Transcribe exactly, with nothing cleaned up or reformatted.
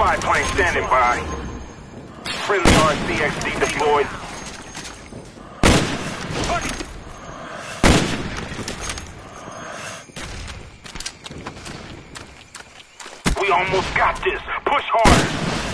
Spy plane standing by. Friendly R C X D deployed. We almost got this. Push harder.